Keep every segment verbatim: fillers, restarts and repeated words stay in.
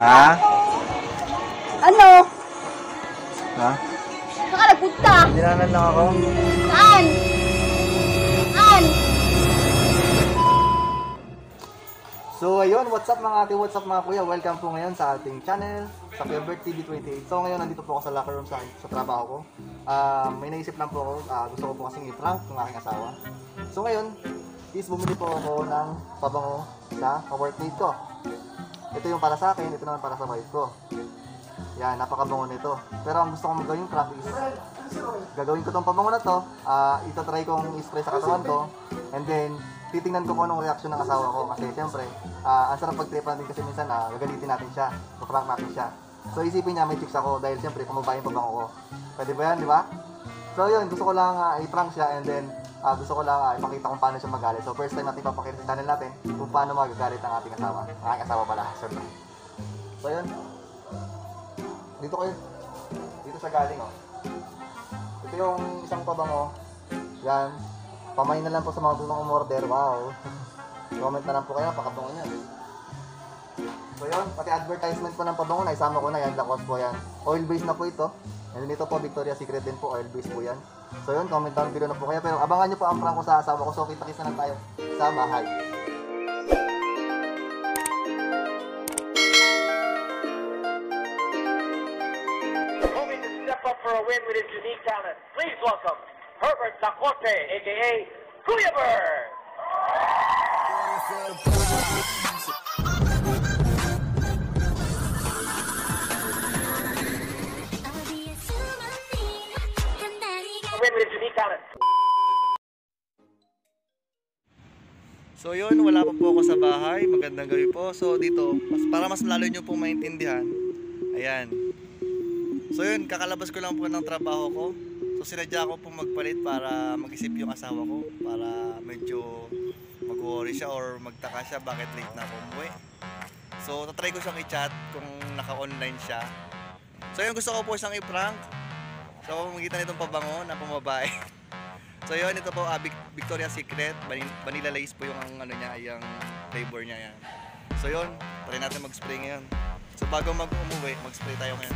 Ha? Ano? Ha? Saan ka nagpunta? Dinanan lang ako. Saan? Saan? So ayun, what's up mga ate, what's up mga kuya? Welcome po ngayon sa ating channel, sa Kuya T V twenty-eight. So ngayon nandito po ako sa locker room sa, sa trabaho ko. Uh, may naisip lang po ako, uh, gusto ko po kasing i-prank ng aking asawa. So ngayon, is bumili po ako ng pabango sa workmate ko. Ito yung para sa akin, ito naman para sa wife ko. Yan, napakabango nito. Pero ang gusto kong gawin prank is, gagawin ko tong pabango na to, uh, itatry kong i-spray sa katawan ko, and then titingnan ko kung anong reaction ng asawa ko. Kasi siyempre, uh, ang sarap pag-tripan din kasi minsan uh, gagalitin natin siya, so-prank natin siya. So isipin niya may chicks ako dahil siyempre kumubayan pa bango ko. Pwede ba yan, di ba? So yun, gusto ko lang uh, i-prank siya, and then uh, gusto ko lang uh, ipakita kung paano siya magalit. So first time natin papakita sa channel natin kung paano magagalit ang ating asawa. Ang aking asawa pala, siyempre. So yun, dito kayo, dito siya galing oh. Ito yung isang pabango. Yan. Pamain na lang po sa mga gustong umorder. Wow. Comment na lang po kayo, pakabango niya. So yun, pati advertisement po ng pabango na isama ko na yan, Lacoste po yan. Oil base na po ito. And dito po, Victoria's Secret din po, oil base po yan. So yun, comment down below na po kayo. Pero abangan nyo po ang prank ko sa asawa ko. So kita-kits na lang tayo sa bahay. Hoping to step up for a win with his unique talent. Please welcome Herbert Lacoste, aka Kuya Bird. Win with his unique talent. So yun, wala pa po ako sa bahay. Magandang gabi po. So dito, mas, para mas lalo nyo pong maintindihan, ayan. So yun, kakalabas ko lang po ng trabaho ko. So sinadya ko pong magpalit para mag-isip yung asawa ko, para medyo mag-worry siya or magtaka siya bakit late na ako umuwi. So tatry ko siyang i-chat kung naka-online siya. So yun, gusto ko po siyang i-prank. So magitan nitong pabango na pumabae. So yun, ito po uh, Victoria's Secret, Vanilla Lace po yung ano niya, yung flavor niya yan. So yun, try natin mag-spray ngayon. So bago mag-umuwi, mag-spray tayo ngayon.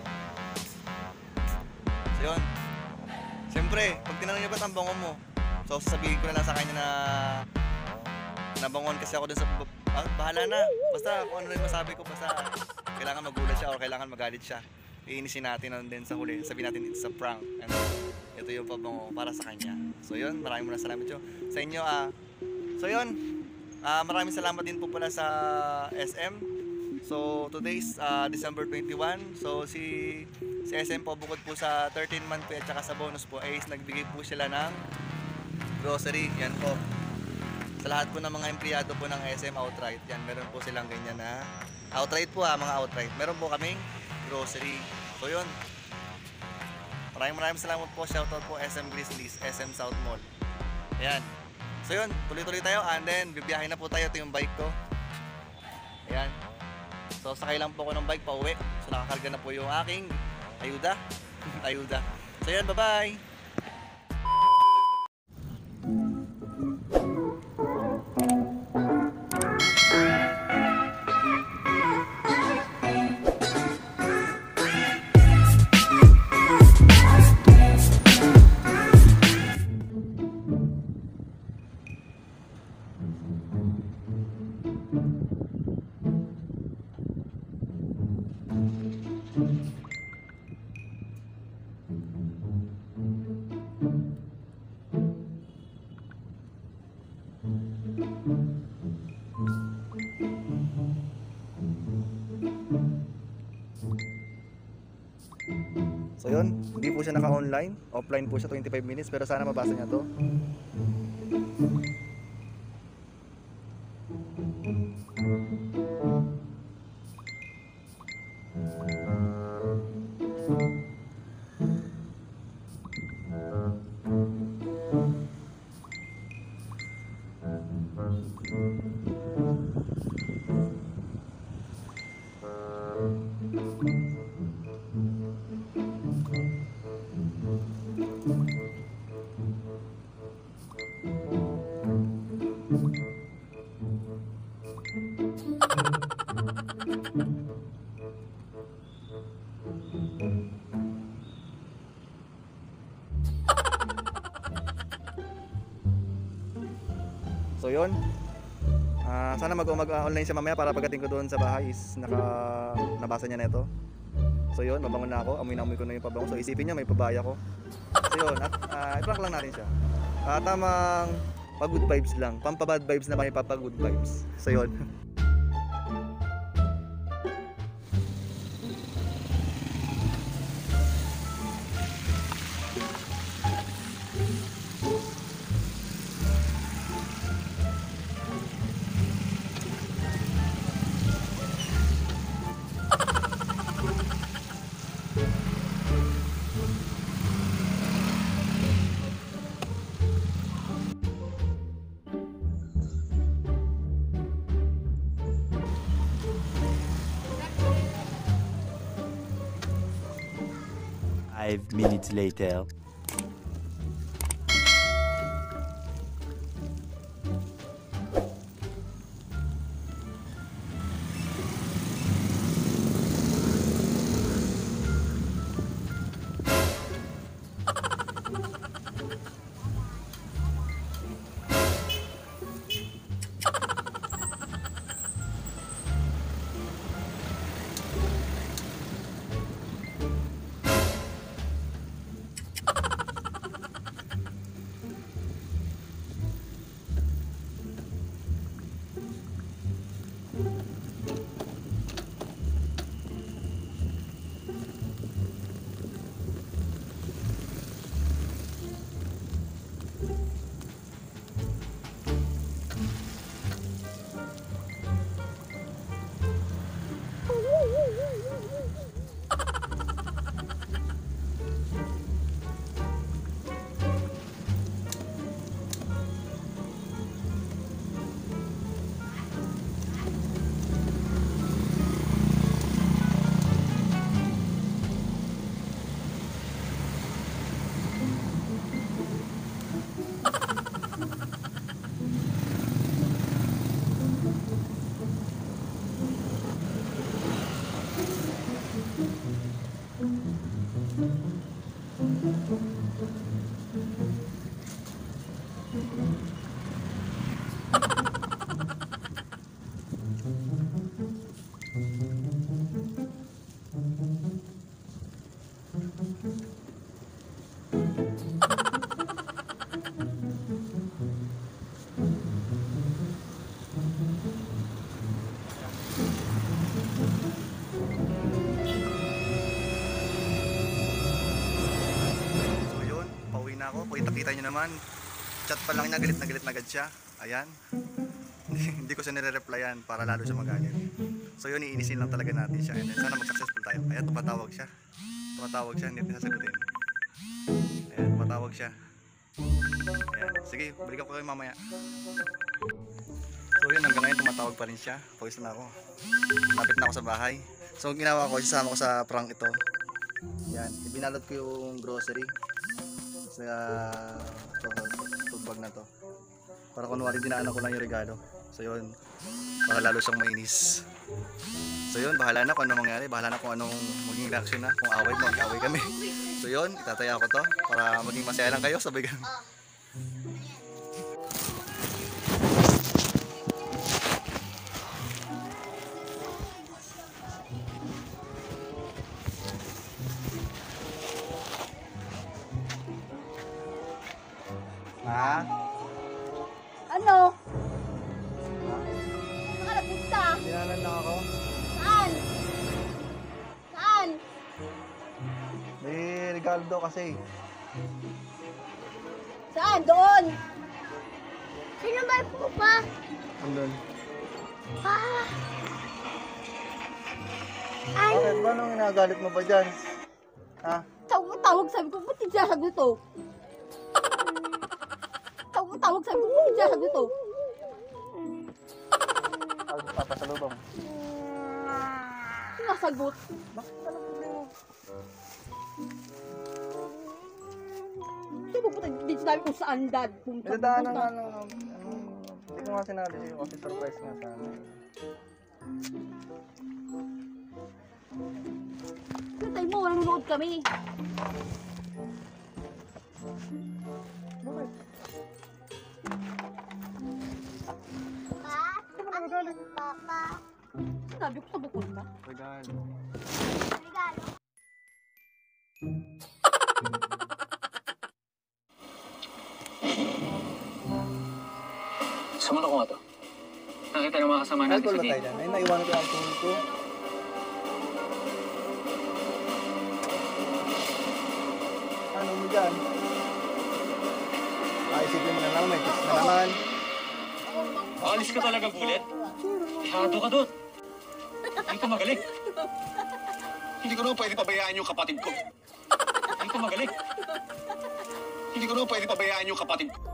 So yun, siyempre, pag tinanong niya ba't ang bango mo, so sasabihin ko na lang sa kanya na nabangon kasi ako dun sa, ah, bahala na, basta kung ano rin masabi ko, basta kailangan magulat siya or kailangan magalit siya. Iinisin natin na din sa huli, sabihin natin it's a prank, and ito yung pabango para sa kanya. So yun, maraming maraming salamat yun sa inyo. Ah. So yun, ah, maraming salamat din po pala sa S M. So today's uh, December twenty-first. So si, si S M po bukod po sa thirteen month pay at saka sa bonus po ay nagbigay po sila ng grocery. Yan po. Sa lahat po ng mga empleyado po ng S M outright. Yan, meron po silang ganyan na outright po ha, mga outright. Meron po kaming grocery. So yun. Maraming maraming salamat po. Shoutout po S M Grizzlies, S M South Mall. Ayan. So yun, tuloy-tuloy tayo and then bibiyahin na po tayo. Ito yung bike ko. Ayan. So sakay lang po ako ng bike pa uwi. So nakakarga na po yung aking ayuda. Ayuda. So yan, bye-bye. So yun, hindi po siya naka-online, offline po siya twenty-five minutes, pero sana mabasa niya to. So yun, Ah, sana mag mag-online siya mamaya para pagdating ko doon sa bahay is naka nabasa niya na ito. So yun, mabangon na ako, amoy na amoy ko na yung pabango. So isipin niya may pabaya ko. So yun, at uh, i-prank lang natin siya. Uh, tamang pag-good vibes lang, pampabad vibes na may papag-good vibes. So yun. Five minutes later. Kita nyo naman, chat pa lang niya, galit na galit na agad siya. Ayan. Hindi ko siya nire-replyan para lalo siya magalit. So yun, iinisin lang talaga natin siya. And then, sana mag-successful tayo. Ayan, tumatawag siya. Tumatawag siya, hindi natin sasagutin. Ayan, tumatawag siya. Ayan, sige, balikan ko kayo mamaya. So yun, hanggang ngayon tumatawag pa rin siya. Pawis na ako. Lapit na ako sa bahay. So ginawa ko, isasama ko sa prank ito. Ayan, ibinalot ko yung grocery sa tubag na to para kunwari dinaanan ko lang yung regalo. So yun, para lalo siyang mainis. So yun, bahala na kung ano mangyari, bahala na kung anong maging reaction na, kung away mo, mag-away kami. So yun, itataya ko to para maging masaya lang kayo, sabay ganun. Ha? Ano? Saan ka nagpunta? Dinanan lang ako. Saan? Saan? May regalo daw kasi. Saan? Doon! Sino ba yung pupa? Andun. Ah! Ay! Bakit? Ba nung inagalit mo pa dyan? Ha? Tawag, tawag sabi ko, ba't hindi sabi to? Tawag, tawag sabi ko, ba't hindi sabi to? Tawag papasalubong. Nasagot. Bakit pala problema? Sino pupunta? Hindi sinabi kung saan dad. Kung May dadaanan nga ano, ano, hindi ko nga sinabi sa'yo kasi surprise nga sana. Nanonood kami. Bakit? Pa? Ano yun, Papa? Sabi ko tabukod ka. Regalo. Regalo. Sumunod ko nga to. Nakita ng mga kasama natin Alcohol sa ba tayo gate. dyan? Ay, naiwanan ko yung alcohol ko. Ano mo dyan? Ah, isipin mo na lang, may kiss na naman. Alis ka talaga, Bullet. Ihado ka doon. Hindi ko magaling. Hindi ko naman pwede pabayaan yung kapatid ko. Hindi ko magaling. Hindi ko naman pwede pabayaan yung kapatid ko.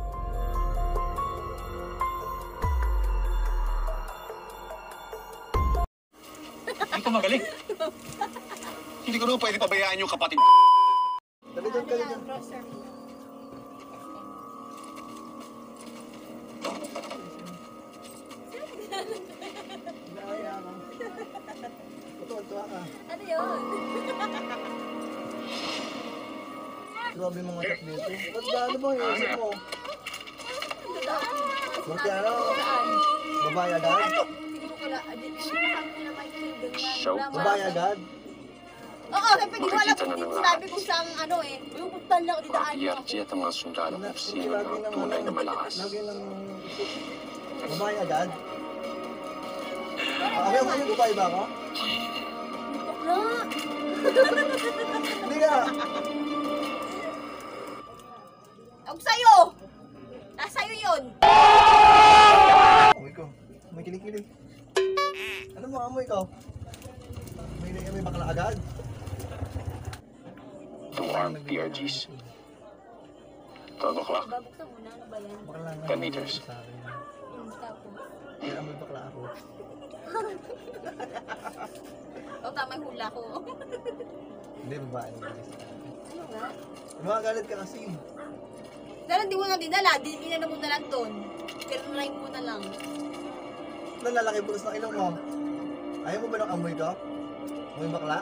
Hindi ko magaling. Hindi ko naman pwede pabayaan yung kapatid ko. Dali doon ka dyan. Inaaya ka. Tuwa-tuwa ka. Ano yun? Grabe mga chat dito. Ba't ba ano ba yung isip mo? Martiano, babae agad? Siguro kala, adit siya na may kaibigan Show. na. Babae agad? Oo, siyempre di ko alam kung sinabi ko siyang ano eh. Yung puntan lang, didaan lang ako. Mag-I R G at ang mga sundalo Na- kung sino lagi ang lang tunay ano, na malakas. Lagi lang isip. Babae agad? Ah, Kami ako yung babae ba ako? Na! Hindi nga. Huwag sa'yo! Nasa'yo yun! Amoy ko. May kilig-kilig. Ano mo amoy ko? May, may bakla agad? Two armed P R Gs. twelve o'clock. Babuksan mo na, ano ba yan? Bakla nga. ten meters. Sa akin. Yung tapos. Kaya amoy bakla ako. O, tama yung hula ko. Hindi, babae. babae sa akin. Ano nga? Lumagalit ka kasi. Dahil hindi mo na dinala, di dinala mo na lang doon. Pero narain mo na lang. Nalalaki bukas ng ilong mo. Ayaw mo ba ng amoy ko? Amoy bakla?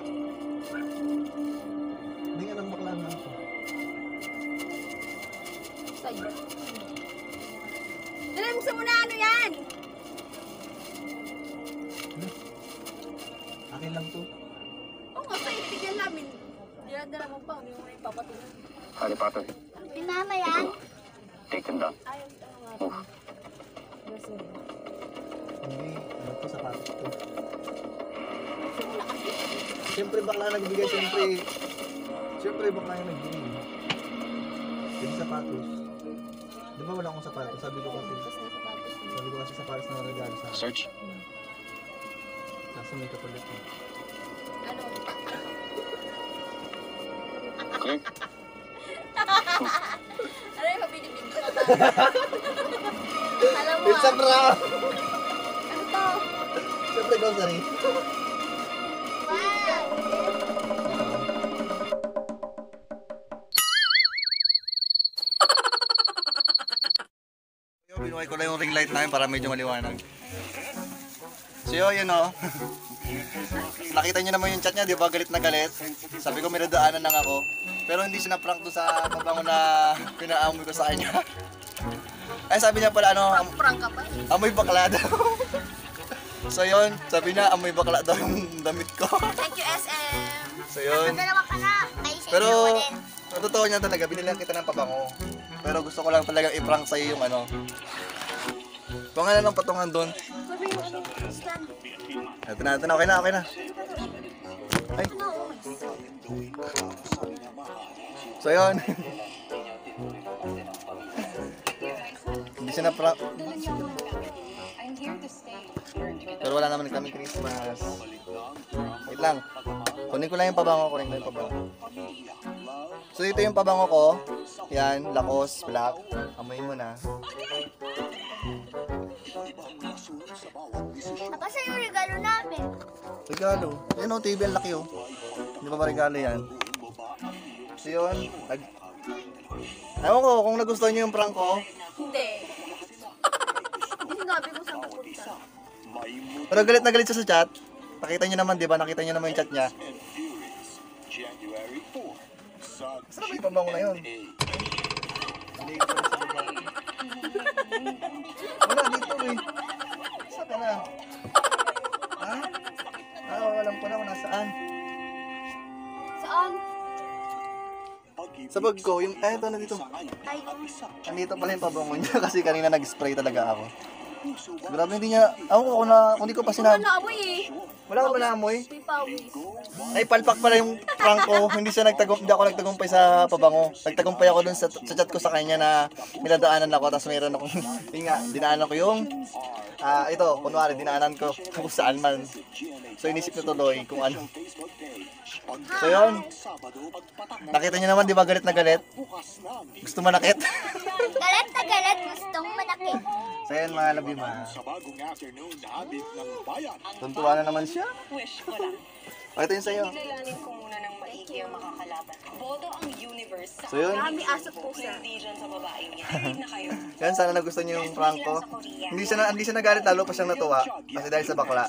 Hindi nga ng bakla nga ako. Sa'yo. Dala, buksan mo na ano yan! Akin lang to. Oo nga, sa'yo, bigyan namin. Dinadala mo pa, hindi mo may papatunan. Harry Potter. Pinama yan? Take them down. Ayaw, ano nga. Move. Grocery. Hindi, ano to, sapatos to. Buksan mo na kasi. Siyempre bakla nagbigay, siyempre. Siyempre bakla yung nagbigay. Hindi sapatos. Di ba wala akong sapatos? Sabi ko kasi. Tapos na sapatos mo. Sabi ko kasi sapatos na regalo sa akin. Search. Kaso may kapalit eh. Ano? Clear. Ano yung mabinibig ko ba? Alam mo It's a ah. prank! Ano to? Siyempre grocery. Binuhay ko lang yung ring light namin para medyo maliwanag. So yun, yun o. Nakita nyo naman yung chat niya, di ba? Galit na galit. Sabi ko may nadaanan lang ako. Pero hindi siya na-prank doon sa pabango na pinaamoy ko sa kanya. Ay sabi niya pala ano, am- Prank ka pa eh. amoy bakla daw. So yun, sabi niya amoy bakla daw yung damit ko. Thank you, S M. So yun. Dalawa ka na. May isa Pero, ko din. ang totoo niya talaga, binilihan kita ng pabango. Pero gusto ko lang talaga i-prank sa'yo yung ano. Pangalan ng patungan doon. Sabi mo, ano yung stand? Ito na, ito na, okay na, okay na. Ay, so yun. Hindi siya na-prank. Pero wala naman kami Christmas. Wait lang. Kunin ko lang yung pabango, kunin ko lang yung pabango. So ito yung pabango ko. Yan, Lacoste Black. Amoy mo na. Papa, sa'yo yung regalo namin. Regalo. Yan o, T V ang laki o. Hindi pa ba regalo yan? So yun, nag... Ewan ko, kung nagustuhan nyo yung prank ko. Hindi. Hindi sinabi ko saan pupunta. Pero galit na galit siya sa chat. Nakita nyo naman, di ba? Nakita nyo naman yung chat niya. January fourth. Sa Saan ba yung pabango na yun? G N A. Hindi ko rin sa baba. Wala dito eh. Saan ka na? Ha? Ah, alam ko na kung nasaan. Saan? Sa bag ko, yung, eh, ito na dito. Ay, Nandito pala yung pabango niya kasi kanina nag-spray talaga ako. Grabe, hindi niya, ako ko na, kung hindi ko pa wala sinabi. na amoy eh. Wala ka ba naamoy? May pawis. Ay, palpak pala yung prank ko. Hindi siya nagtagum, hindi ako nagtagumpay sa pabango. Nagtagumpay ako dun sa, sa chat ko sa kanya na niladaanan ako, tapos mayroon akong, yun nga, dinaanan ko yung, ah, ito, kunwari, dinaanan ko kung saan man. So, inisip na tuloy kung ano. So, yun. Nakita niyo naman, di ba, galit na galit? Gusto manakit? Galit na galit, gustong manakit. So, yun, mga labi, ma. Sa bagong afternoon na hatid ng bayan. Tuntuan na naman siya. Wish ko lang. O, ito yun sa'yo. Kilalanin ko muna ng maigi ang makakalaban. Boto ang universe sa So, yun. Kami asot po sir. hindi dyan sa babaeng niya. Hatid na kayo. Yan, sana nagustuhan niyo yung prank ko. Hindi siya, na, hindi siya nagalit, lalo pa siyang natuwa. Kasi dahil sa bakla.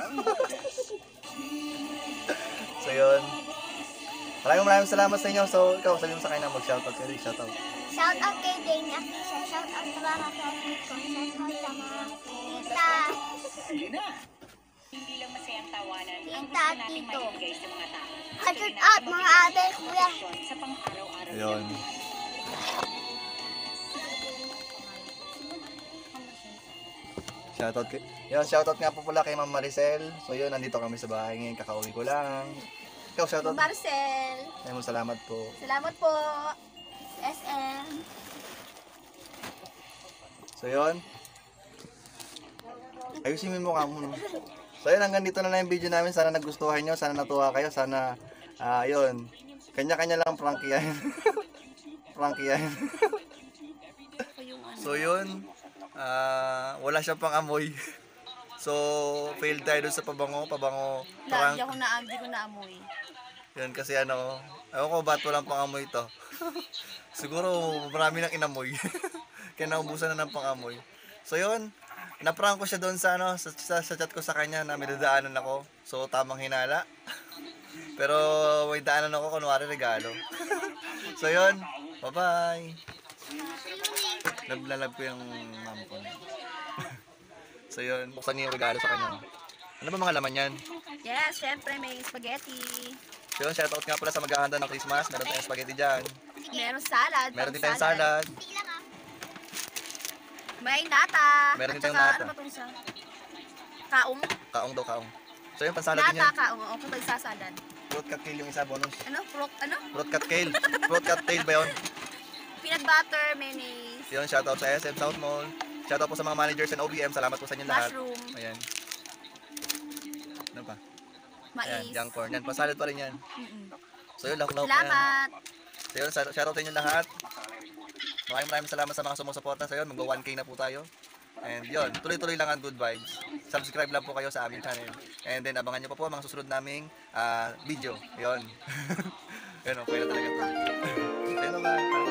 So, yun. Maraming maraming salamat sa inyo. So, ikaw, sabi mo sa kanya mag-shoutout. Kaya shoutout. Shout out kay Dane Akisha. Shout out sa mga kapatid ko. Shout out sa mga tita. Hindi lang masayang tawanan ang Tita, gusto nating tito. maibigay sa mga tao. Shout out mga ate, kuya. Sa pang-araw-araw. Ayun. Shoutout kay... Yun, shoutout nga po pala kay Ma'am Maricel. So yun, nandito kami sa bahay ngayon. Kakauwi ko lang. Ikaw, shoutout. Marcel. Ay mo, salamat po. Salamat po. S M. So yun. Ayusin mo yung mukha mo. No? So yun, hanggang dito na lang yung video namin. Sana nagustuhan nyo. Sana natuwa kayo. Sana, ah, yun. Kanya-kanya lang prank yan. Prank yan. So yun. Ah, wala siyang pang amoy. So, failed tayo dun sa pabango. Pabango prank. Hindi ako na, hindi ko naamoy. Yun, kasi ano, ewan ko ba't walang pangamoy to. Siguro marami nang inamoy. Kaya naubusan na ng pangamoy. So yun, naprank ko siya doon sa, ano, sa, sa, sa chat ko sa kanya na may dadaanan ako. So tamang hinala. Pero may daanan ako, kunwari regalo. So yun, bye-bye. Nablalab ko yung mom ko. So yun, buksan niyo yung regalo sa kanya. Ano ba mga laman yan? Yes, syempre may spaghetti. So yun, shoutout nga pala sa maghahanda ng Christmas. Meron tayong spaghetti dyan. Meron salad. Meron din pang tayong salad. May nata. Meron din At tayong saka, nata. ano ba itong isa? Kaong. Kaong daw, kaong. So yun, pansalad din Nata, yan. kaong. O, kapag sasalad. Fruit cocktail yung isa, bonus. Ano? Frog, ano? Fruit cocktail. Fruit cocktail ba yun? Peanut butter, mayonnaise, Yun, shoutout sa S M South Mall. Shoutout po sa mga managers and O B M. Salamat po sa inyo lahat. mushroom, Ayan. Ano pa? mais. Ayan, young corn. Yan, pasalad pa rin yan. Mm-mm. So yun, lauk-lauk yan. Salamat. So yun, shoutout sa inyo lahat. Maraming maraming salamat sa mga sumusuporta. So yun, mag one K na po tayo. And yun, tuloy-tuloy lang ang good vibes. Subscribe lang po kayo sa aming channel. And then, abangan nyo pa po ang mga susunod naming ah, video. Yun. Yun, okay na talaga to. Ayun naman.